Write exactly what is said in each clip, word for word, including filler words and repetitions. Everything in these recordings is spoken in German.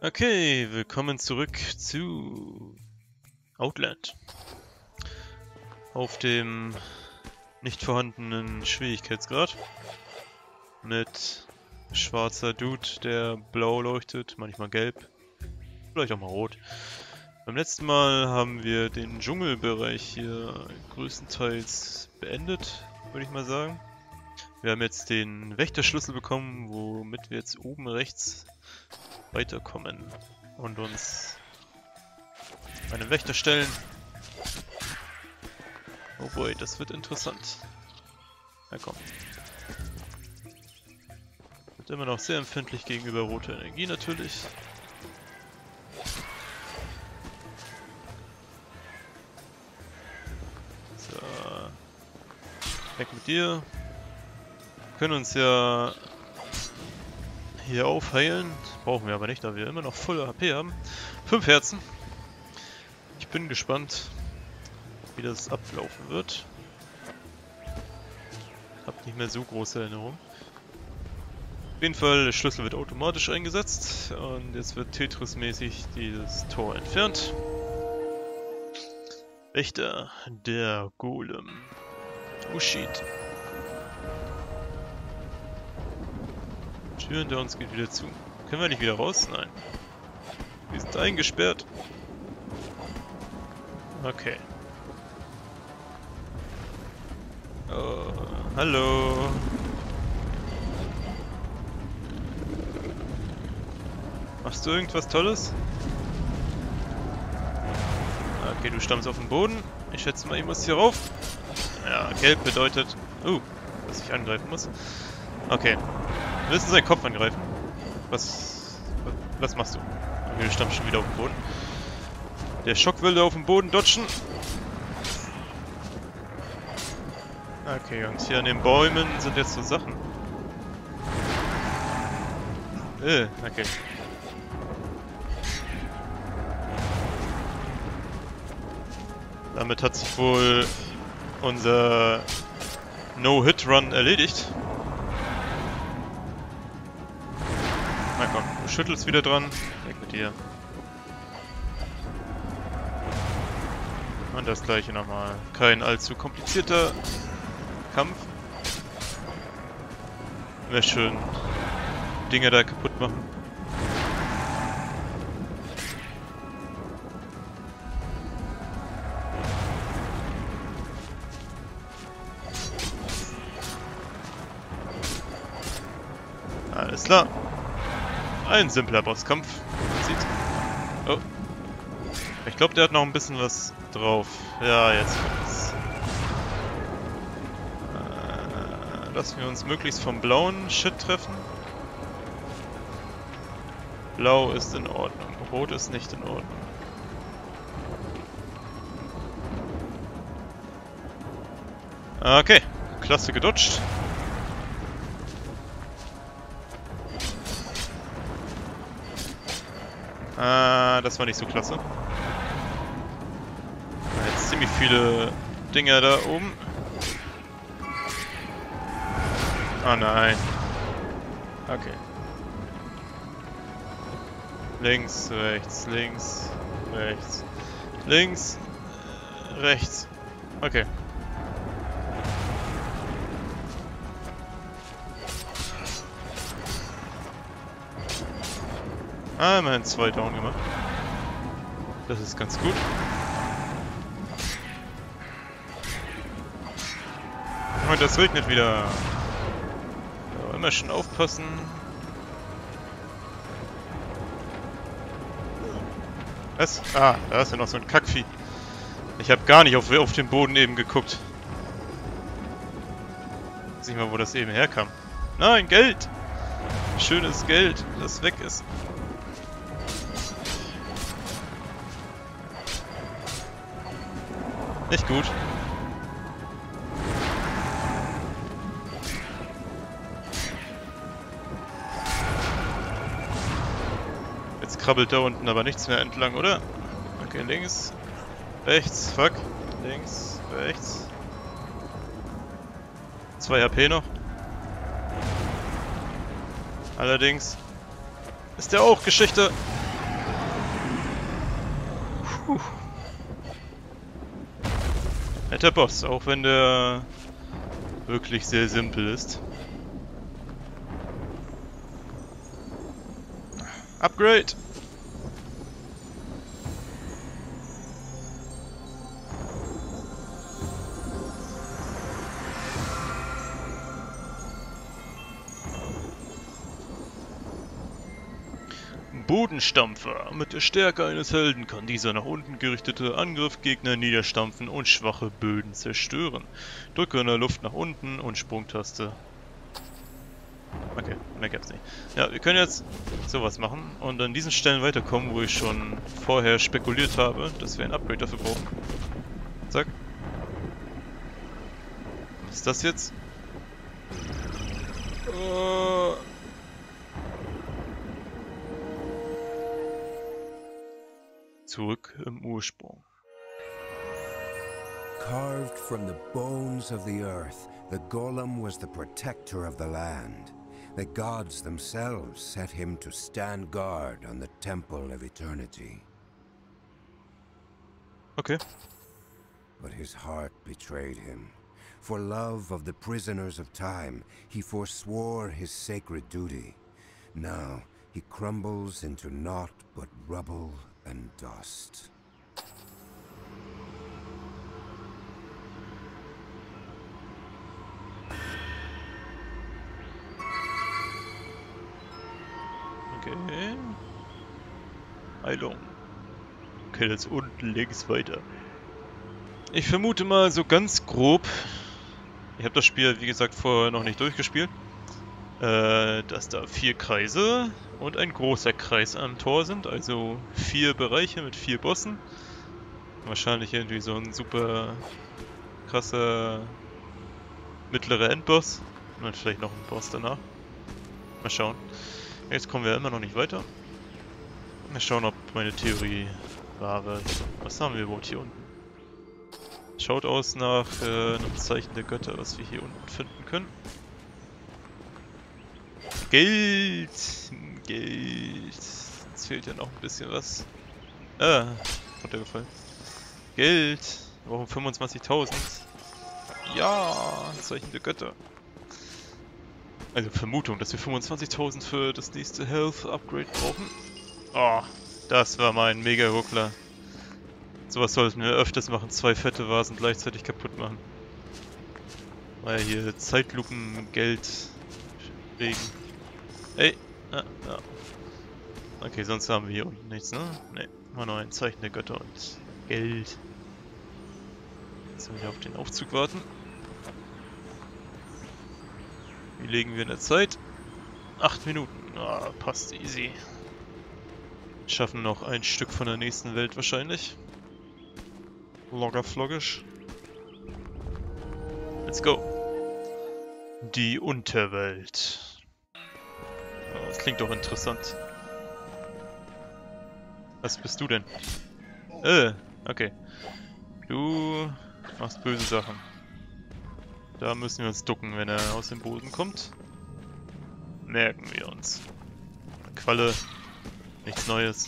Okay, willkommen zurück zu Outland. Auf dem nicht vorhandenen Schwierigkeitsgrad. Mit schwarzer Dude, der blau leuchtet, manchmal gelb, vielleicht auch mal rot. Beim letzten Mal haben wir den Dschungelbereich hier größtenteils beendet, würde ich mal sagen. Wir haben jetzt den Wächterschlüssel bekommen, womit wir jetzt oben rechts weiterkommen und uns einen Wächter stellen. Oh boy, das wird interessant. Na komm. Wird immer noch sehr empfindlich gegenüber roter Energie natürlich. So. Weg mit dir. Wir können uns ja hier aufheilen. Brauchen wir aber nicht, da wir immer noch volle H P haben. Fünf Herzen. Ich bin gespannt, wie das ablaufen wird. Hab nicht mehr so große Erinnerung. Auf jeden Fall, der Schlüssel wird automatisch eingesetzt und jetzt wird Tetris-mäßig dieses Tor entfernt. Wächter, der Golem. Oh shit. Tür hinter uns geht wieder zu. Können wir nicht wieder raus? Nein. Wir sind eingesperrt. Okay. Oh, hallo. Machst du irgendwas Tolles? Okay, du stammst auf den Boden. Ich schätze mal, ich muss hier rauf. Ja, gelb bedeutet... Uh, dass ich angreifen muss. Okay. Wir müssen seinen Kopf angreifen. Was... Was machst du? Okay, du stammst schon wieder auf den Boden. Der Schock will da auf den Boden dodgen. Okay, Jungs, hier an den Bäumen sind jetzt so Sachen. Äh, okay. Damit hat sich wohl unser No-Hit-Run erledigt. Na komm, du schüttelst wieder dran. Weg mit dir. Und das gleiche nochmal. Kein allzu komplizierter Kampf. Wäre schön, Dinge da kaputt machen. Alles klar. Ein simpler Bosskampf. Sieht. Oh. Ich glaube, der hat noch ein bisschen was drauf. Ja, jetzt kommt's. Äh, lassen wir uns möglichst vom blauen Shit treffen. Blau ist in Ordnung. Rot ist nicht in Ordnung. Okay. Klasse gedodged. Ah, das war nicht so klasse. Jetzt ziemlich viele Dinger da oben. Oh nein. Okay. Links, rechts, links, rechts. Links, rechts. Okay. Ah, immerhin zwei down gemacht. Das ist ganz gut. Und das regnet wieder. So, immer schön aufpassen. Was? Ah, da ist ja noch so ein Kackvieh. Ich habe gar nicht auf, auf den Boden eben geguckt. Weiß nicht mal, wo das eben herkam. Nein, Geld! Schönes Geld, das weg ist. Nicht gut. Jetzt krabbelt da unten aber nichts mehr entlang, oder? Okay, links, rechts, fuck, links, rechts. zwei H P noch. Allerdings ist der auch Geschichte. Puh. Netter Boss, auch wenn der wirklich sehr simpel ist. Upgrade! Bodenstampfer. Mit der Stärke eines Helden kann dieser nach unten gerichtete Angriff Gegner niederstampfen und schwache Böden zerstören. Drücke in der Luft nach unten und Sprungtaste. Okay, mehr gab's nicht. Ja, wir können jetzt sowas machen und an diesen Stellen weiterkommen, wo ich schon vorher spekuliert habe, dass wir ein Upgrade dafür brauchen. Zack. Was ist das jetzt? Uh. Zurück im Ursprung. Carved from the bones of the earth, the golem was the protector of the land. The gods themselves set him to stand guard on the Temple of Eternity. Okay. But his heart betrayed him. For love of the prisoners of time, he forswore his sacred duty. Now he crumbles into naught but rubble and dust. Okay. Heilung. Okay, das unten links weiter. Ich vermute mal so ganz grob, ich habe das Spiel wie gesagt vorher noch nicht durchgespielt, äh, dass da vier Kreise und ein großer Kreis am Tor sind, also vier Bereiche mit vier Bossen. Wahrscheinlich irgendwie so ein super krasser mittlerer Endboss und dann vielleicht noch ein Boss danach. Mal schauen. Jetzt kommen wir immer noch nicht weiter. Mal schauen, ob meine Theorie wahr wird. Was haben wir überhaupt hier unten? Schaut aus nach äh, einem Zeichen der Götter, was wir hier unten finden können. Geld! Geld! Jetzt fehlt ja noch ein bisschen was. Ah, runtergefallen. Geld! Wir brauchen fünfundzwanzigtausend. Ja! Zeichen der Götter. Also Vermutung, dass wir fünfundzwanzigtausend für das nächste Health Upgrade brauchen. Oh, das war mein Mega-Ruckler. Sowas sollten wir öfters machen, zwei fette Vasen gleichzeitig kaputt machen. Weil hier Zeitlupen, Geld, Regen. Ey, ah, ja. Okay, sonst haben wir hier unten nichts, ne? Ne, immer nur ein Zeichen der Götter und Geld. Jetzt müssen wir auf den Aufzug warten. Wie legen wir in der Zeit? Acht Minuten. Ah, passt easy. Schaffen noch ein Stück von der nächsten Welt wahrscheinlich. Loggerfloggisch. Let's go. Die Unterwelt. Oh, das klingt doch interessant. Was bist du denn? Äh, okay. Du machst böse Sachen. Da müssen wir uns ducken, wenn er aus dem Boden kommt. Merken wir uns. Qualle. Nichts Neues.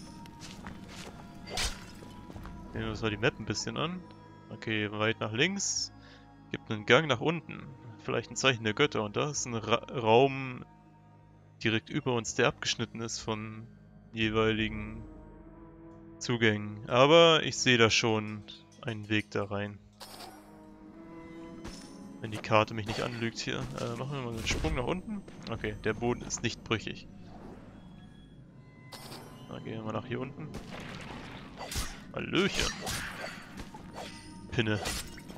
Nehmen wir uns mal die Map ein bisschen an. Okay, weit nach links. Gibt einen Gang nach unten. Vielleicht ein Zeichen der Götter. Und da ist ein Ra Raum direkt über uns, der abgeschnitten ist von jeweiligen Zugängen. Aber ich sehe da schon einen Weg da rein. Wenn die Karte mich nicht anlügt hier. Äh, machen wir mal einen Sprung nach unten. Okay, der Boden ist nicht brüchig. Dann gehen wir mal nach hier unten. Hallöchen. Pinne.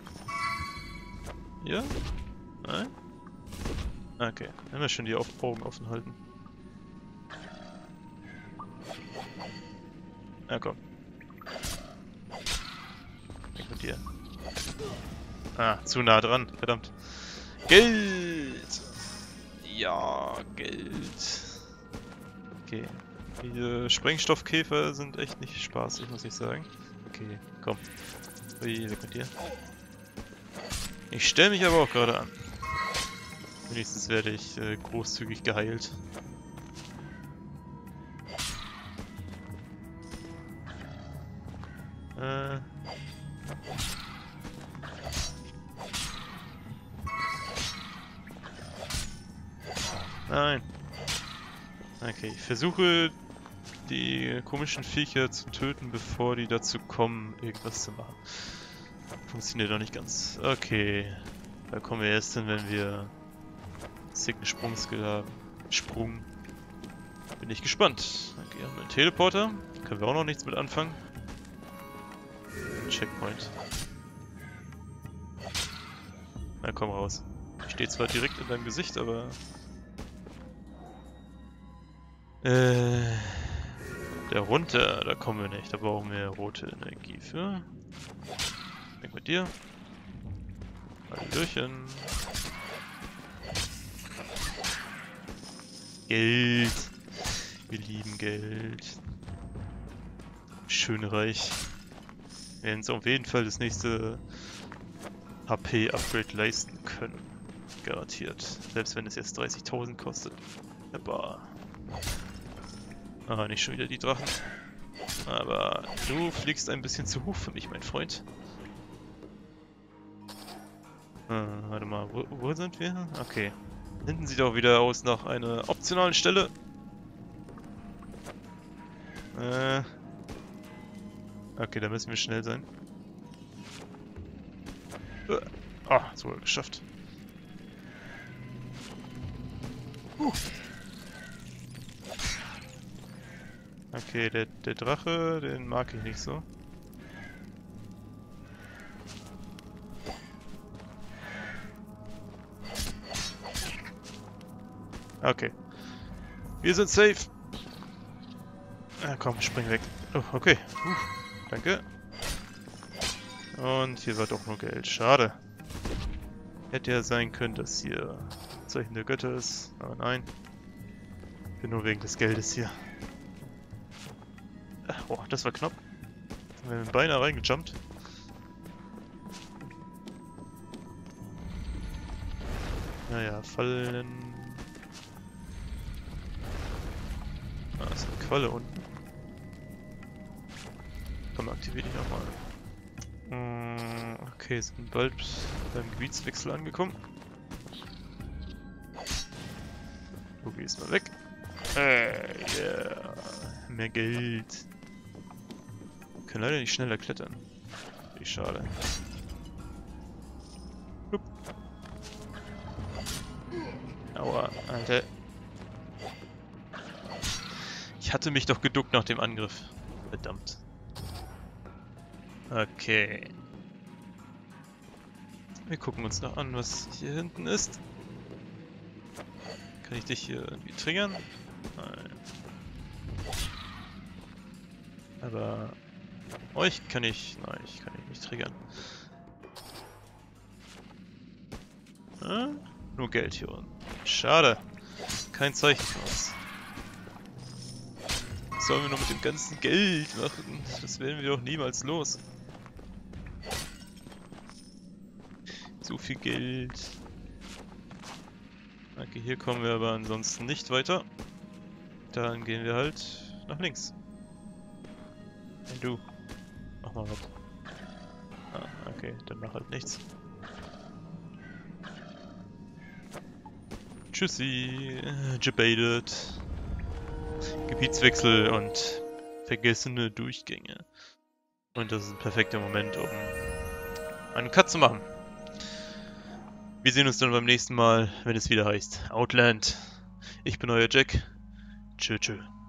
Ja? Nein? Okay, dann haben wir schon die Augen offen halten. Na komm. Weg mit dir. Ah, zu nah dran, verdammt. Geld! Ja, Geld. Okay. Die Sprengstoffkäfer sind echt nicht spaßig, muss ich sagen. Okay, komm. Ui, weg mit dir. Ich stelle mich aber auch gerade an. Wenigstens werde ich äh, großzügig geheilt. Nein. Okay, ich versuche die komischen Viecher zu töten, bevor die dazu kommen, irgendwas zu machen. Funktioniert doch nicht ganz. Okay. Da kommen wir erst hin, wenn wir sicken Sprungskill haben. Sprung. Bin ich gespannt. Okay, haben wir einen Teleporter. Können wir auch noch nichts mit anfangen. Checkpoint. Na komm raus. Ich stehe zwar direkt in deinem Gesicht, aber... Äh... Der runter, da kommen wir nicht. Da brauchen wir rote Energie für. Weg mit dir. Hallöchen. Geld. Wir lieben Geld. Schön reich. Wir werden uns auf jeden Fall das nächste H P-Upgrade leisten können. Garantiert. Selbst wenn es jetzt dreißigtausend kostet. Aber... Ah, nicht schon wieder die Drachen. Aber du fliegst ein bisschen zu hoch für mich, mein Freund. Ah, warte mal, wo, wo sind wir? Okay. Hinten sieht auch wieder aus nach einer optionalen Stelle. Äh. Okay, da müssen wir schnell sein. Ah, sogar geschafft. Uh. Okay, der, der Drache, den mag ich nicht so. Okay. Wir sind safe. Ah, komm, spring weg. Oh, okay. Uh, danke. Und hier war doch nur Geld. Schade. Hätte ja sein können, dass hier Zeichen der Götter ist. Aber nein. Bin nur wegen des Geldes hier. Oh, das war knapp. Wir sind beinahe reingejumpt. Naja, Fallen. Ah, ist eine Qualle unten. Komm, aktiviere die nochmal. Okay, sind bald beim Gebietswechsel angekommen. Du gehst mal weg. Äh, yeah. Mehr Geld. Wir können leider nicht schneller klettern. Wie schade. Hup. Aua, Alter. Ich hatte mich doch geduckt nach dem Angriff. Verdammt. Okay. Wir gucken uns noch an, was hier hinten ist. Kann ich dich hier irgendwie triggern? Nein. Aber euch kann ich... Nein, ich kann dich nicht triggern. Hm? Nur Geld hier unten. Schade. Kein Zeichen für uns. Was sollen wir noch mit dem ganzen Geld machen? Das werden wir doch niemals los. So viel Geld. Okay, hier kommen wir aber ansonsten nicht weiter. Dann gehen wir halt nach links. Hey du, mach mal was. Ah, okay, dann mach halt nichts. Tschüssi, gebaitet. Gebietswechsel und vergessene Durchgänge. Und das ist ein perfekter Moment, um einen Cut zu machen. Wir sehen uns dann beim nächsten Mal, wenn es wieder heißt Outland. Ich bin euer Jack. Tschö, tschö.